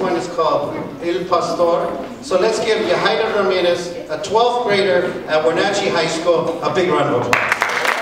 one is called El Pastor. So let's give Yahaira Ramirez, a 12th grader at Wenatchee High School, a big round of applause.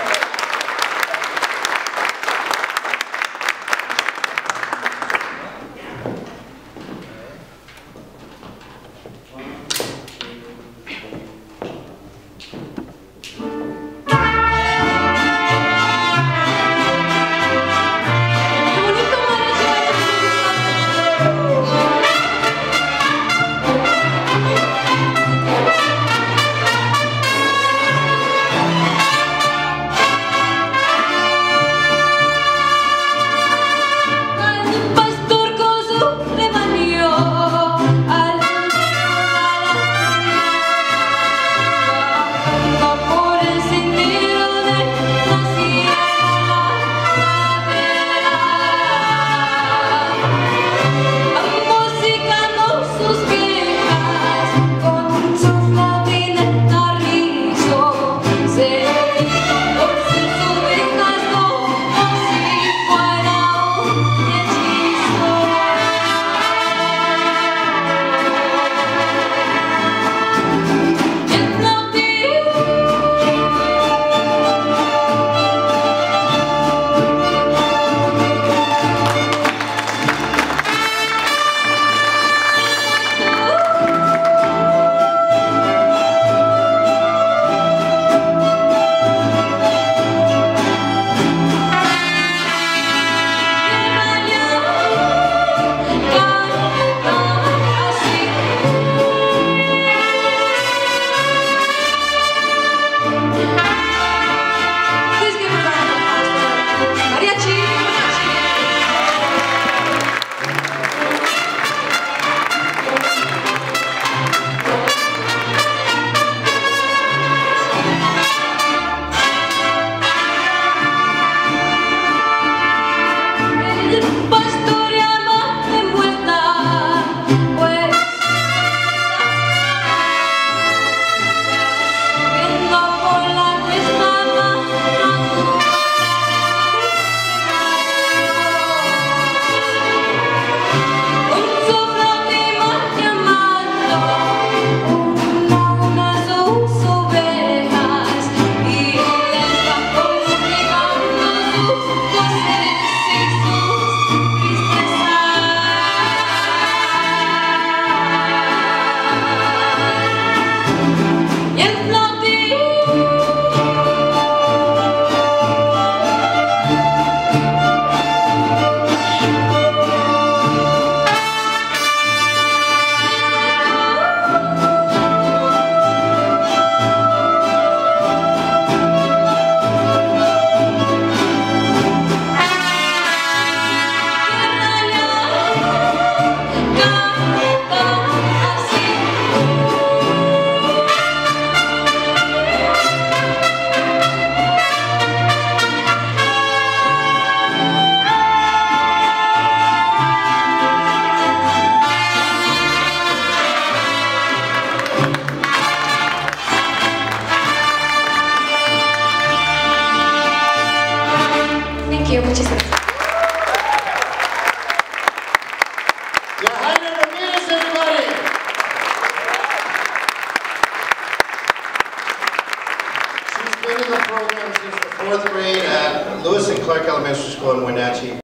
Muchas gracias. Yahaira Ramirez, everybody! She's been in the program since the 4th grade at Lewis and Clark Elementary School in Wenatchee.